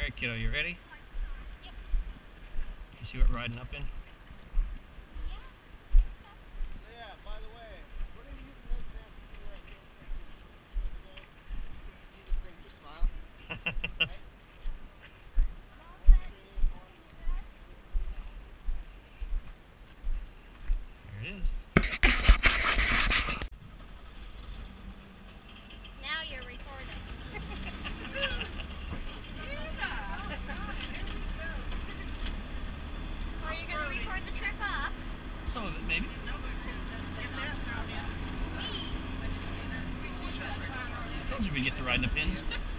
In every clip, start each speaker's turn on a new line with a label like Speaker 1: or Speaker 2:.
Speaker 1: Alright, kiddo, you ready?
Speaker 2: Yep.
Speaker 1: You see what we're riding up in?
Speaker 2: Yeah, I think so.
Speaker 3: So yeah, by the way, we're going to be using this van for right here for today. So if you see this thing, just smile. Right?
Speaker 2: I'm all set. You bet.
Speaker 1: There it is.
Speaker 2: Now you're recording. Are you going to record the trip up?
Speaker 1: Some of it, maybe. Told you we'd get to ride in the pins.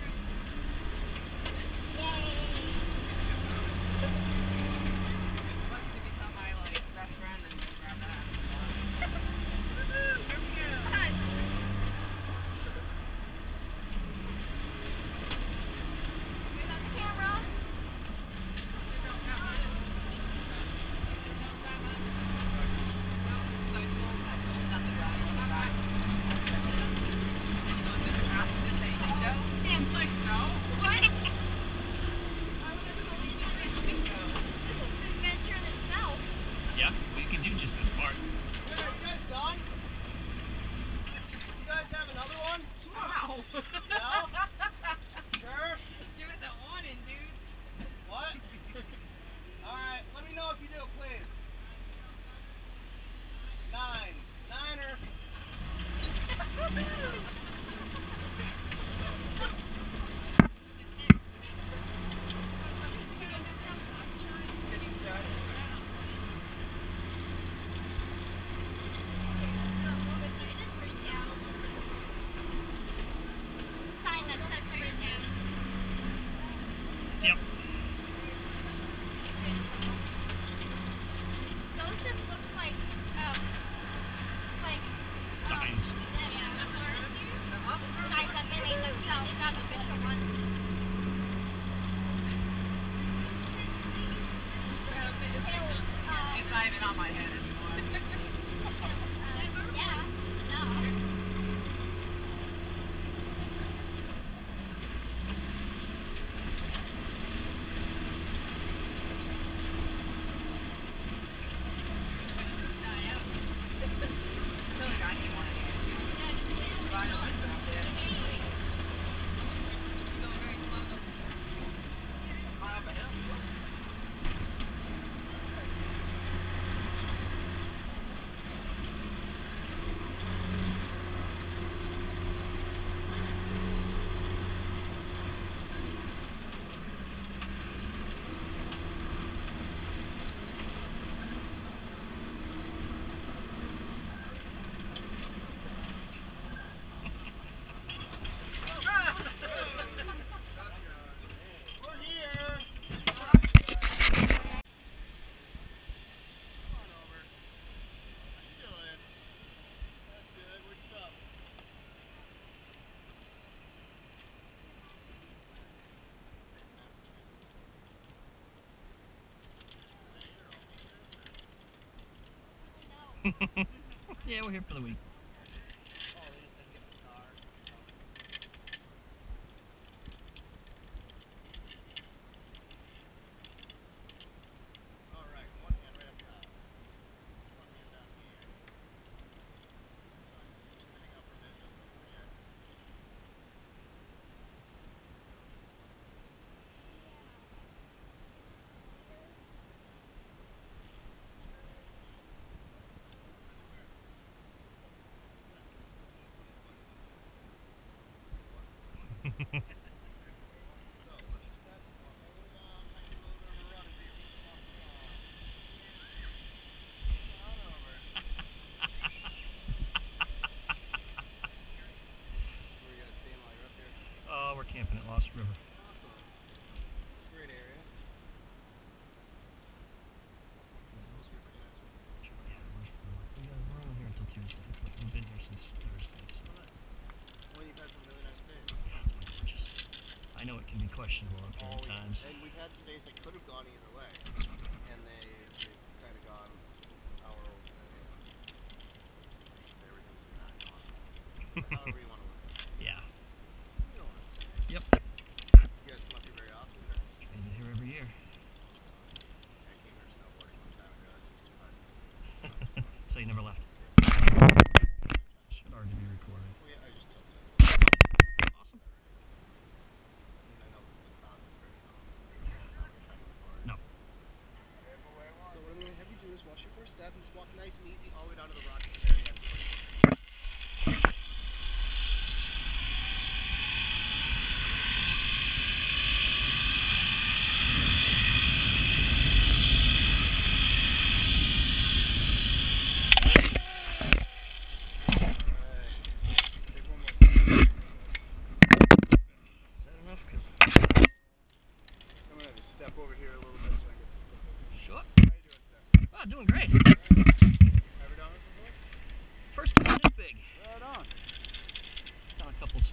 Speaker 1: Yeah, we can do just this part.
Speaker 3: Are you guys done? You guys have another one?
Speaker 4: Wow.
Speaker 3: No? Sure?
Speaker 4: Give us a warning, dude.
Speaker 3: What? Alright, let me know if you do, please. 9. Niner.
Speaker 2: Sign that says bridge.
Speaker 1: Yep.
Speaker 2: Those just look like
Speaker 1: Signs.
Speaker 2: Signs that they made themselves, not official ones.
Speaker 4: It's not even on my head anymore.
Speaker 2: Yeah, no.
Speaker 4: I feel like I need one of these. Ride on it out there. High up a hill.
Speaker 3: We're here. Come on over. How you doing? That's good. Where'd you from?
Speaker 1: Yeah, we're here for the week.
Speaker 3: Oh, they just didn't get in the car. All right, one hand right up top. One hand down here. That's fine. Spinning out for a minute, doesn't go yet. So, what's your step? Hold on, I can move it over, run it, baby. Come on over. So where you guys staying while you're up here?
Speaker 1: Oh, we're camping at Lost River.
Speaker 3: Awesome. It's a great area. It's supposed to be a pretty nice one.
Speaker 1: Yeah, we're on here until Tuesday. We've been here since Thursday. So.
Speaker 3: Oh, nice. Well, you've had some really nice days.
Speaker 1: Yeah, it's been gorgeous. I know it can be questionable up here at
Speaker 3: Yeah.
Speaker 1: times.
Speaker 3: And we've had some days that could have gone either way. And they've kind of gone our way. I should say everything's not gone. But however you want to look at it.
Speaker 1: Yeah.
Speaker 3: You know what I'm saying.
Speaker 1: Yep.
Speaker 3: You guys come up here very often? Or?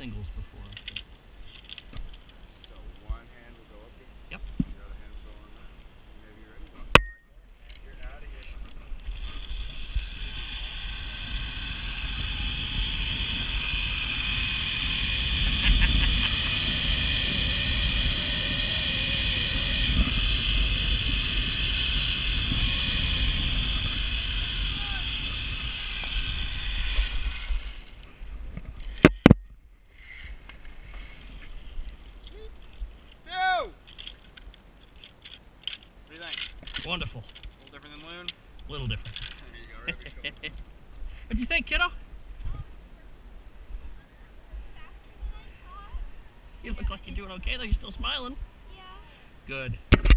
Speaker 1: singles before.
Speaker 2: So one hand will go up here.
Speaker 1: Yep.
Speaker 2: The other hand will go on that. Maybe you're ready. You're out of here. What do you think?
Speaker 1: Wonderful.
Speaker 2: A little different than Loon?
Speaker 1: A little different.
Speaker 2: There you go. Rubik's going.
Speaker 1: What'd you think, kiddo? You look like you're doing okay, though. You're still smiling.
Speaker 5: Yeah.
Speaker 1: Good.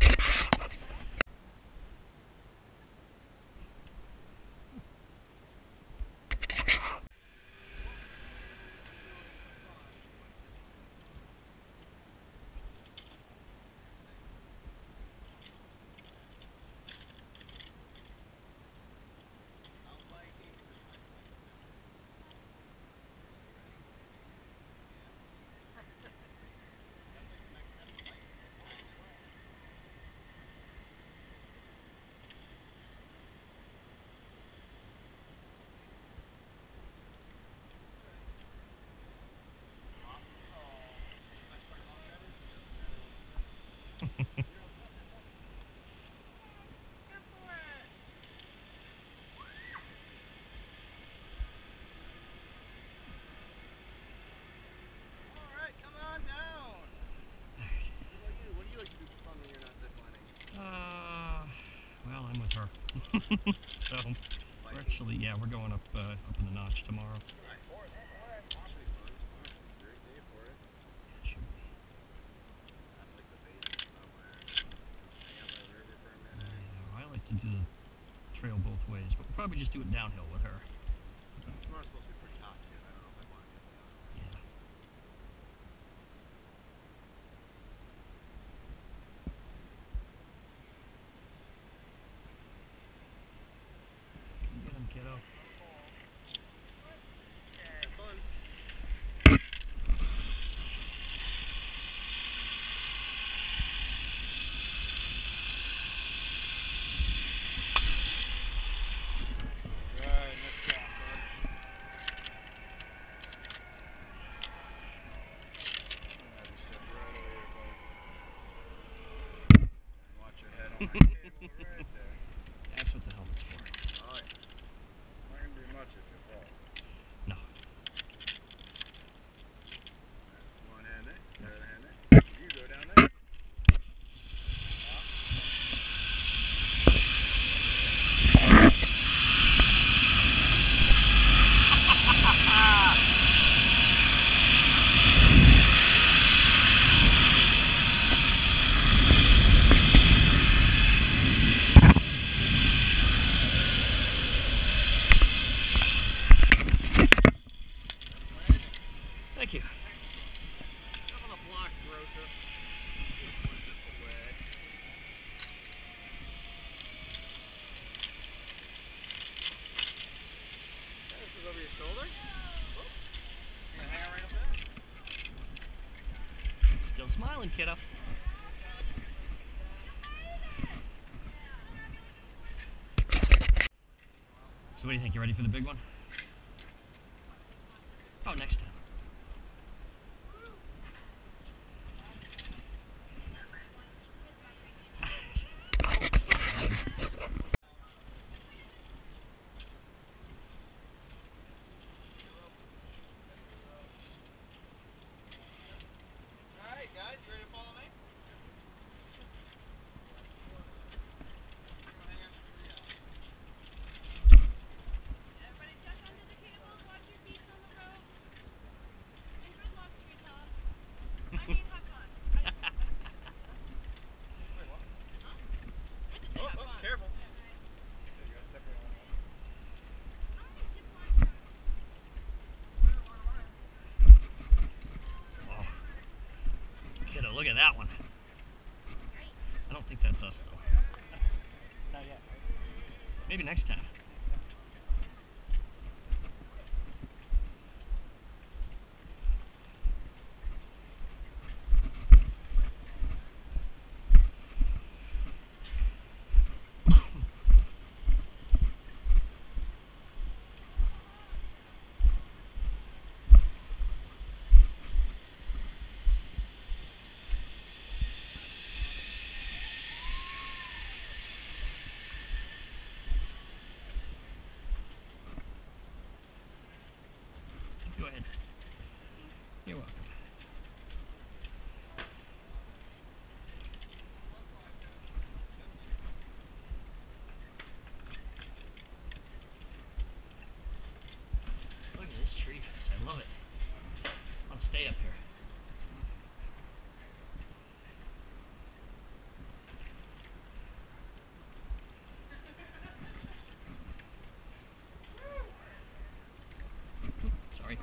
Speaker 3: Alright, come on down. What do you like to do for fun when you're not ziplining?
Speaker 1: Well, I'm with her. So, we're actually, yeah, we're going up in the notch tomorrow.
Speaker 3: Nice. Actually fun. Tomorrow's a great day for it.
Speaker 1: Should be.
Speaker 3: Stop like the basement somewhere. Hang out by the river for a minute.
Speaker 1: Yeah, I like to do the trail both ways, but we'll probably just do it downhill with her.
Speaker 3: Tomorrow's supposed to be pretty hot too. I don't know if I want to do it down.
Speaker 1: Yeah. Get him, kiddo.
Speaker 3: Have fun.
Speaker 2: Alright, nice job, bud. Have you step right over here, buddy. And watch your head on that cable right there.
Speaker 1: That's what the helmet's for.
Speaker 3: Oh yeah.
Speaker 2: Not gonna do much if you fall.
Speaker 1: No.
Speaker 2: One hand there, the other hand there. You go down there.
Speaker 1: Thank you.
Speaker 2: Up on the block, Rosa. One zip away. Okay, this is over your shoulder. Whoops. You gonna hang out right up there?
Speaker 1: Still smiling, kiddo. So what do you think? You ready for the big one? Oh, next time.
Speaker 2: Alright, guys, you ready to follow me?
Speaker 5: Everybody duck under the cables, watch your feet on the rope. And good luck, treetop. I mean, have fun.
Speaker 2: Wait, what?
Speaker 5: I just said have fun.
Speaker 2: Careful. Yeah, you gotta separate one.
Speaker 1: Oh. Kiddo, look at that one. I don't think that's us, though.
Speaker 2: Not yet.
Speaker 1: Maybe next time. Go ahead. You're welcome. Look at this tree house. I love it. I'll stay up here. Sorry.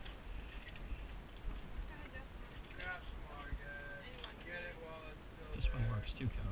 Speaker 2: Grab some water, guys. Get it while it's still
Speaker 1: This one
Speaker 2: there.
Speaker 1: works too, Cal.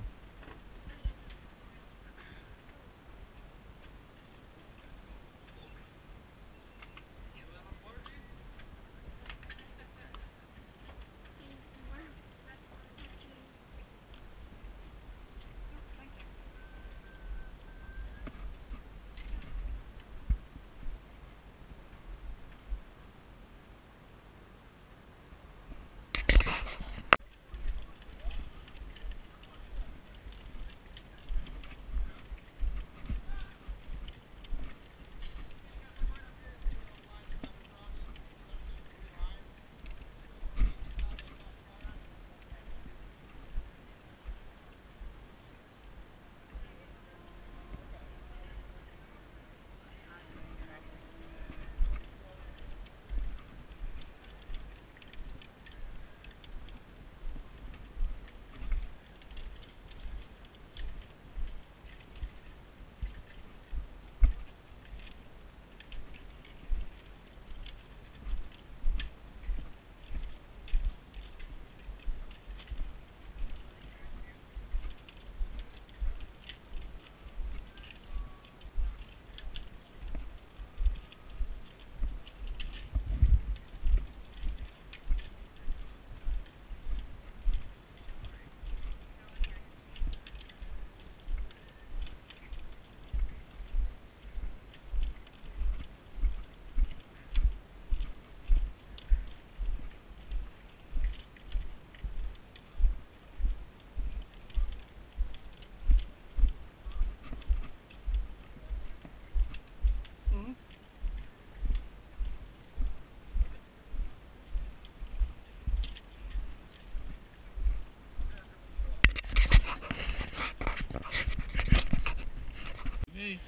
Speaker 1: Hey.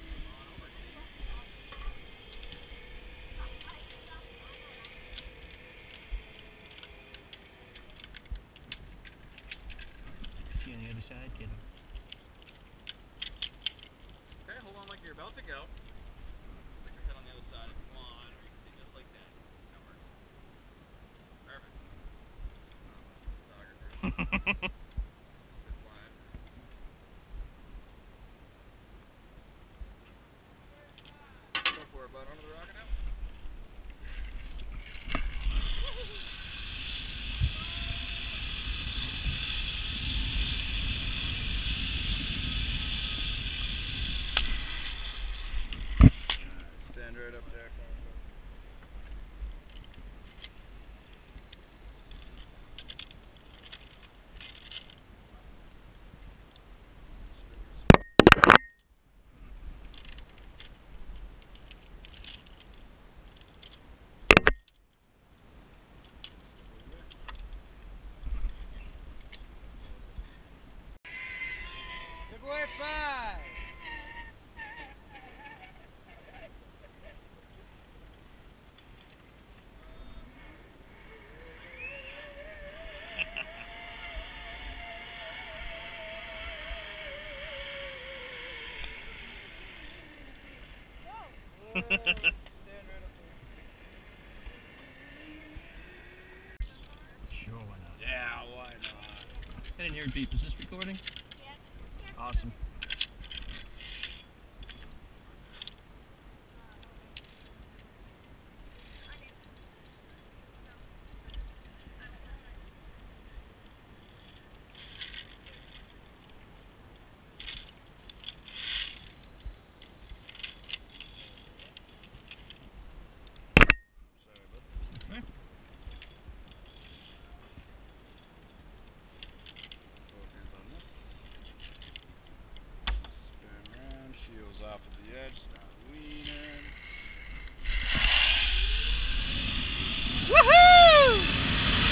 Speaker 1: See you on the other side, kiddo.
Speaker 2: Okay, hold on like you're about to go. Put your head on the other side if you want, or you can see just like that. That works. Perfect. Just sit quiet. Go for it, bud. Onto the rocket now. Stand right up there for me. Ziplining 5. Stand right up there.
Speaker 1: Sure, why not?
Speaker 2: Yeah, why not?
Speaker 1: I didn't hear it beep. Is this recording?
Speaker 5: Yeah.
Speaker 1: Awesome.
Speaker 2: Sorry, bud.
Speaker 1: Okay.
Speaker 2: Both hands on this.
Speaker 1: Woohoo!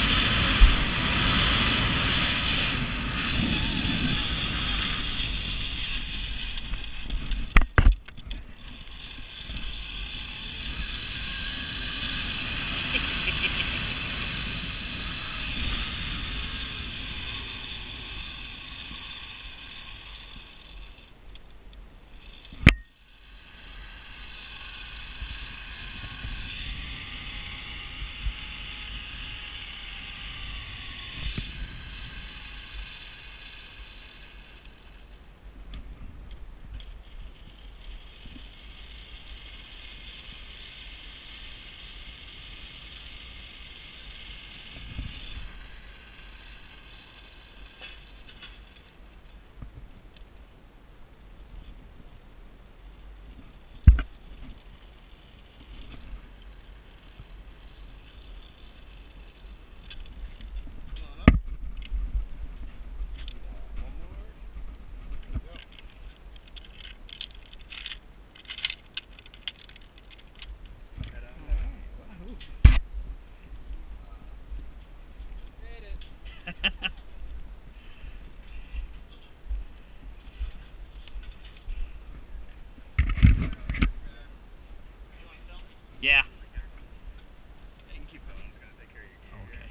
Speaker 1: Yeah.
Speaker 2: You can keep filming. I'm just gonna take care of your gear.
Speaker 1: Okay.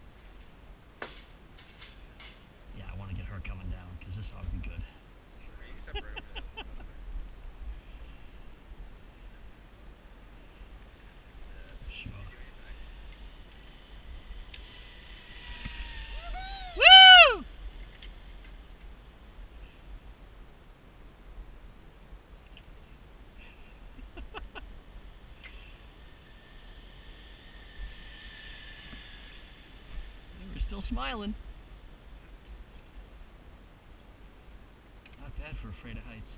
Speaker 1: Yeah, I want to get her coming down because this ought to be good.
Speaker 2: Sure, you can step right over that.
Speaker 1: Sure.
Speaker 2: Give me it back.
Speaker 1: Woo! We're still smiling. Not bad for afraid of heights.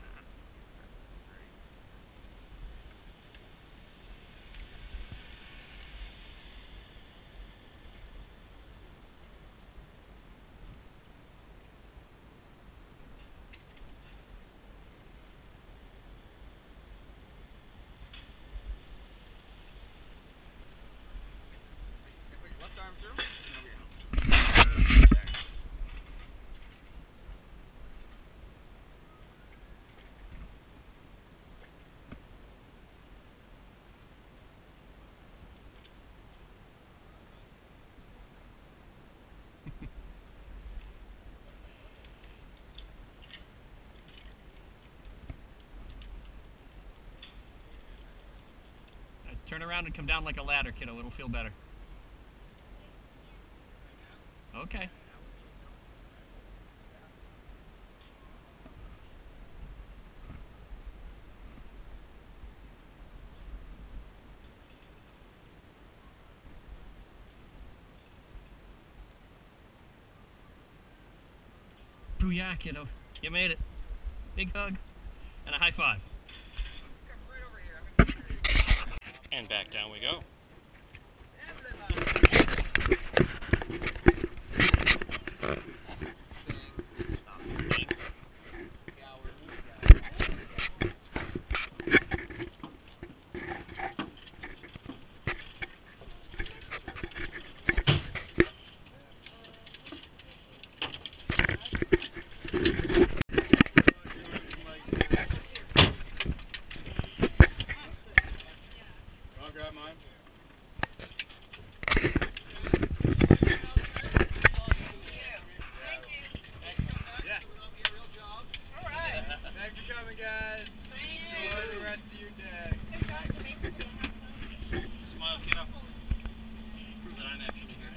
Speaker 2: Put your left arm through. And over your helmet. There.
Speaker 1: Turn around and come down like a ladder, kiddo. It'll feel better. Okay. Booyah, kiddo. You made it. Big hug and a high five.
Speaker 2: Come right over here. I'm gonna take care of you.
Speaker 1: And back down we go.
Speaker 2: I'll grab mine. Yeah. Thanks for coming, guys. Enjoy the rest of your day.
Speaker 1: Smile, kiddo. Prove that I'm actually here.